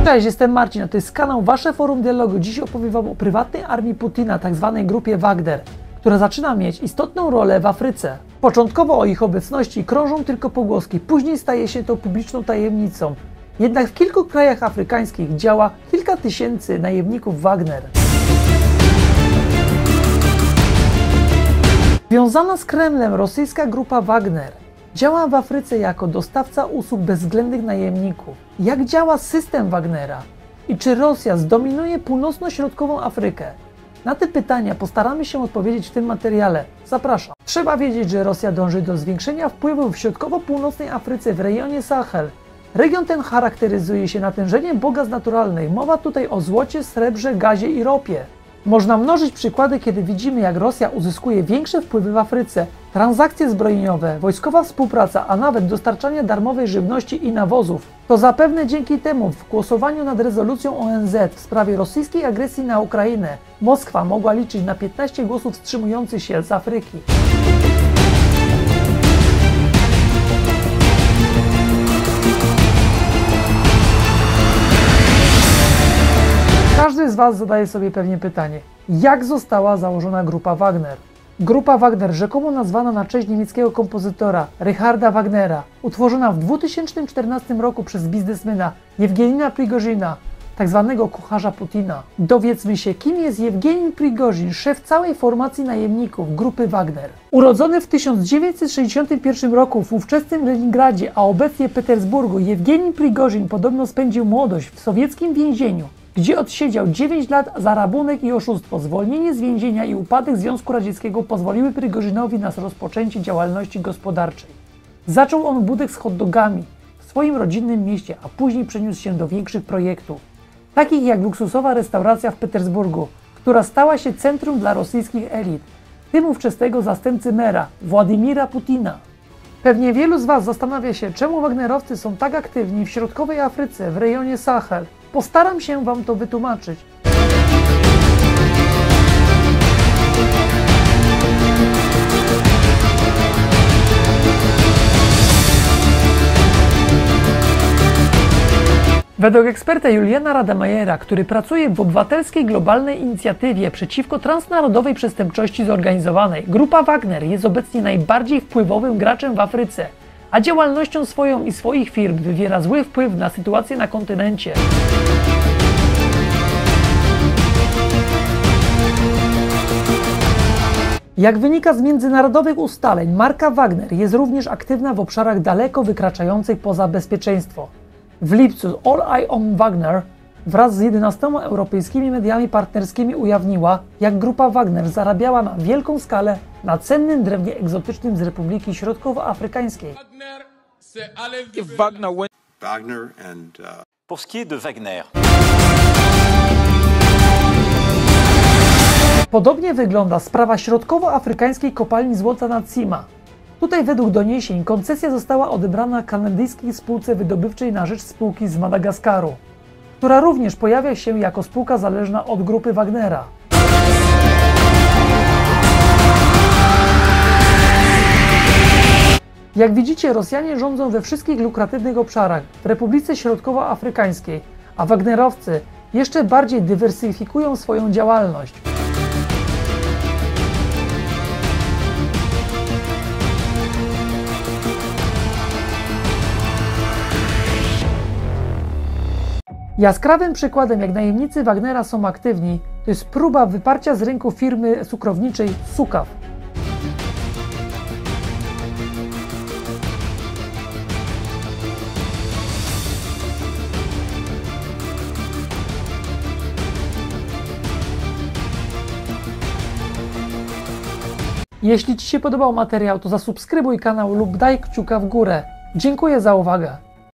Cześć, jestem Marcin, a to jest kanał Wasze Forum Dialogu. Dziś opowiem Wam o prywatnej armii Putina, tzw. grupie Wagner, która zaczyna mieć istotną rolę w Afryce. Początkowo o ich obecności krążą tylko pogłoski, później staje się to publiczną tajemnicą. Jednak w kilku krajach afrykańskich działa kilka tysięcy najemników Wagner. Związana z Kremlem rosyjska grupa Wagner działa w Afryce jako dostawca usług bezwzględnych najemników. Jak działa system Wagnera? I czy Rosja zdominuje północno-środkową Afrykę? Na te pytania postaramy się odpowiedzieć w tym materiale. Zapraszam. Trzeba wiedzieć, że Rosja dąży do zwiększenia wpływów w środkowo-północnej Afryce w rejonie Sahel. Region ten charakteryzuje się natężeniem bogactw naturalnych. Mowa tutaj o złocie, srebrze, gazie i ropie. Można mnożyć przykłady, kiedy widzimy, jak Rosja uzyskuje większe wpływy w Afryce. Transakcje zbrojeniowe, wojskowa współpraca, a nawet dostarczanie darmowej żywności i nawozów. To zapewne dzięki temu w głosowaniu nad rezolucją ONZ w sprawie rosyjskiej agresji na Ukrainę Moskwa mogła liczyć na 15 głosów wstrzymujących się z Afryki. Każdy z Was zadaje sobie pewnie pytanie, jak została założona grupa Wagner? Grupa Wagner, rzekomo nazwana na cześć niemieckiego kompozytora Richarda Wagnera, utworzona w 2014 roku przez biznesmena Jewgenija Prigożyna, tzw. kucharza Putina. Dowiedzmy się, kim jest Jewgenij Prigożin, szef całej formacji najemników grupy Wagner. Urodzony w 1961 roku w ówczesnym Leningradzie, a obecnie Petersburgu, Jewgenij Prigożin podobno spędził młodość w sowieckim więzieniu, gdzie odsiedział 9 lat za rabunek i oszustwo. Zwolnienie z więzienia i upadek Związku Radzieckiego pozwoliły Prigożynowi na rozpoczęcie działalności gospodarczej. Zaczął on budek z hot dogami w swoim rodzinnym mieście, a później przeniósł się do większych projektów, takich jak luksusowa restauracja w Petersburgu, która stała się centrum dla rosyjskich elit, w tym ówczesnego zastępcy mera, Władimira Putina. Pewnie wielu z Was zastanawia się, czemu Wagnerowcy są tak aktywni w środkowej Afryce, w rejonie Sahel. Postaram się Wam to wytłumaczyć. Według eksperta Juliana Rademajera, który pracuje w obywatelskiej globalnej inicjatywie przeciwko transnarodowej przestępczości zorganizowanej, grupa Wagner jest obecnie najbardziej wpływowym graczem w Afryce, a działalnością swoją i swoich firm wywiera zły wpływ na sytuację na kontynencie. Jak wynika z międzynarodowych ustaleń, marka Wagner jest również aktywna w obszarach daleko wykraczających poza bezpieczeństwo. W lipcu All Eye on Wagner wraz z 11 europejskimi mediami partnerskimi ujawniła, jak grupa Wagner zarabiała na wielką skalę na cennym drewnie egzotycznym z Republiki Środkowoafrykańskiej. Pour ce qui est de Wagner. Podobnie wygląda sprawa środkowoafrykańskiej kopalni złota na Tsima. Tutaj według doniesień koncesja została odebrana kanadyjskiej spółce wydobywczej na rzecz spółki z Madagaskaru, która również pojawia się jako spółka zależna od grupy Wagnera. Jak widzicie, Rosjanie rządzą we wszystkich lukratywnych obszarach w Republice Środkowoafrykańskiej, a Wagnerowcy jeszcze bardziej dywersyfikują swoją działalność. Jaskrawym przykładem, jak najemnicy Wagnera są aktywni, to jest próba wyparcia z rynku firmy cukrowniczej Sukaw. Jeśli Ci się podobał materiał, to zasubskrybuj kanał lub daj kciuka w górę. Dziękuję za uwagę.